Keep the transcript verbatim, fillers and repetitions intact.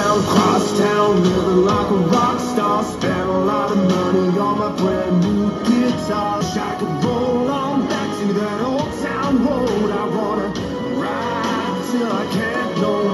town, cross town, living like a rock star. Spent a lot of money on my brand new guitar. Wish I could roll on back to that old town road. I wanna ride till I can't no